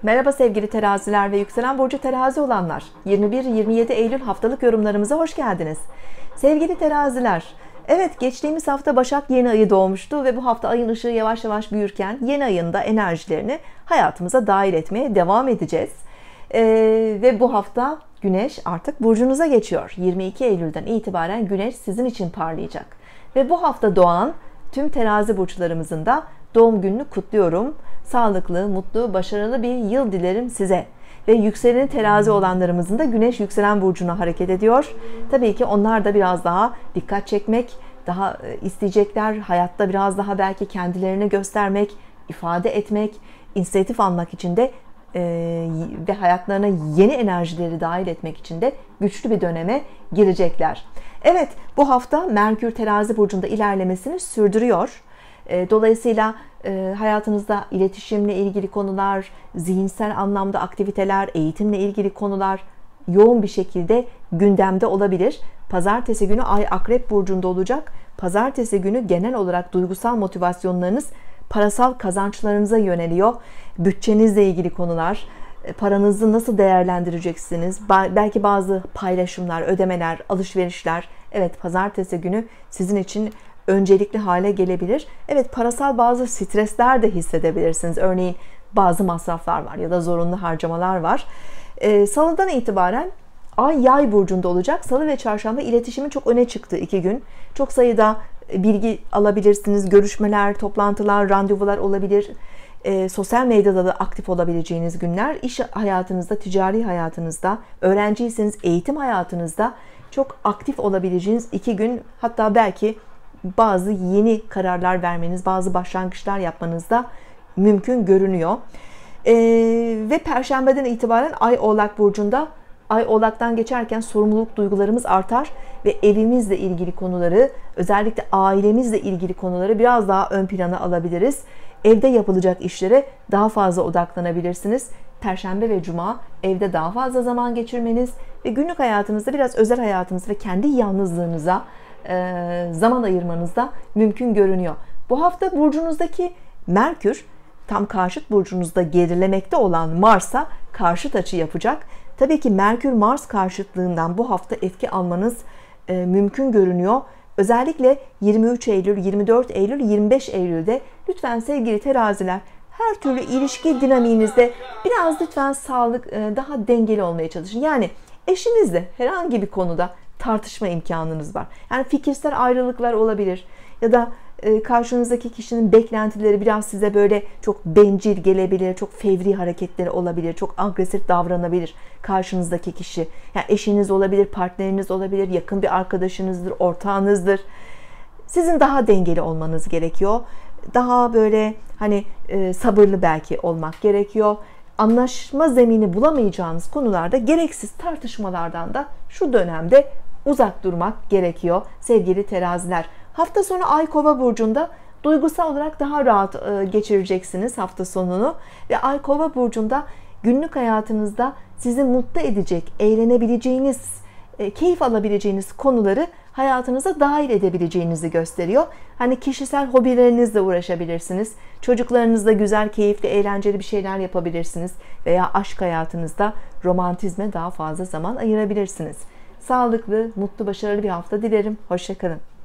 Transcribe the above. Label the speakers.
Speaker 1: Merhaba sevgili teraziler ve yükselen burcu terazi olanlar. 21-27 Eylül haftalık yorumlarımıza hoş geldiniz. Sevgili teraziler, evet geçtiğimiz hafta Başak yeni ayı doğmuştu ve bu hafta ayın ışığı yavaş yavaş büyürken yeni ayın da enerjilerini hayatımıza dahil etmeye devam edeceğiz. Ve bu hafta Güneş artık burcunuza geçiyor. 22 Eylül'den itibaren Güneş sizin için parlayacak. Ve bu hafta doğan tüm terazi burçlarımızın da doğum gününü kutluyorum. Sağlıklı, mutlu, başarılı bir yıl dilerim size. Ve yükseleni terazi olanlarımızın da Güneş yükselen burcuna hareket ediyor. Tabii ki onlar da biraz daha dikkat çekmek, daha isteyecekler. Hayatta biraz daha belki kendilerini göstermek, ifade etmek, inisiyatif almak için de ve hayatlarına yeni enerjileri dahil etmek için de güçlü bir döneme girecekler. Evet, bu hafta Merkür terazi burcunda ilerlemesini sürdürüyor. Dolayısıyla hayatınızda iletişimle ilgili konular, zihinsel anlamda aktiviteler, eğitimle ilgili konular yoğun bir şekilde gündemde olabilir. Pazartesi günü Ay Akrep burcunda olacak. Pazartesi günü genel olarak duygusal motivasyonlarınız parasal kazançlarınıza yöneliyor. Bütçenizle ilgili konular, paranızı nasıl değerlendireceksiniz? Belki bazı paylaşımlar, ödemeler, alışverişler. Evet, pazartesi günü sizin için öncelikli hale gelebilir. Evet, parasal bazı stresler de hissedebilirsiniz. Örneğin bazı masraflar var ya da zorunlu harcamalar var. Salıdan itibaren Ay Yay burcunda olacak. Salı ve çarşamba iletişimin çok öne çıktığı 2 gün. Çok sayıda bilgi alabilirsiniz. Görüşmeler, toplantılar, randevular olabilir. Sosyal medyada da aktif olabileceğiniz günler. İş hayatınızda, ticari hayatınızda, öğrenciyseniz eğitim hayatınızda çok aktif olabileceğiniz 2 gün. Hatta belki bazı yeni kararlar vermeniz, bazı başlangıçlar yapmanız da mümkün görünüyor. Ve Perşembeden itibaren Ay Oğlak burcunda. Ay Oğlak'tan geçerken sorumluluk duygularımız artar ve evimizle ilgili konuları, özellikle ailemizle ilgili konuları biraz daha ön plana alabiliriz. Evde yapılacak işlere daha fazla odaklanabilirsiniz. Perşembe ve Cuma evde daha fazla zaman geçirmeniz ve günlük hayatınızda biraz özel hayatınız ve kendi yalnızlığınıza zaman ayırmanız da mümkün görünüyor. Bu hafta burcunuzdaki Merkür tam karşıt burcunuzda gerilemekte olan Mars'a karşıt açı yapacak. Tabii ki Merkür-Mars karşıtlığından bu hafta etki almanız mümkün görünüyor. Özellikle 23 Eylül, 24 Eylül, 25 Eylül'de lütfen sevgili teraziler her türlü ilişki dinamiğinizde biraz lütfen daha dengeli olmaya çalışın. Yani eşinizle herhangi bir konuda tartışma imkanınız var. Yani fikirsel ayrılıklar olabilir ya da karşınızdaki kişinin beklentileri biraz size böyle çok bencil gelebilir, çok fevri hareketleri olabilir, çok agresif davranabilir karşınızdaki kişi. Yani eşiniz olabilir, partneriniz olabilir, yakın bir arkadaşınızdır, ortağınızdır. Sizin daha dengeli olmanız gerekiyor. Daha böyle sabırlı belki olmak gerekiyor. Anlaşma zemini bulamayacağınız konularda gereksiz tartışmalardan da şu dönemde uzak durmak gerekiyor sevgili teraziler. Hafta sonu Ay Kova burcunda, duygusal olarak daha rahat geçireceksiniz hafta sonunu ve Ay Kova burcunda günlük hayatınızda sizi mutlu edecek, eğlenebileceğiniz, keyif alabileceğiniz konuları hayatınıza dahil edebileceğinizi gösteriyor. Hani kişisel hobilerinizle uğraşabilirsiniz. Çocuklarınızla güzel, keyifli, eğlenceli bir şeyler yapabilirsiniz veya aşk hayatınızda romantizme daha fazla zaman ayırabilirsiniz. Sağlıklı, mutlu, başarılı bir hafta dilerim. Hoşça kalın.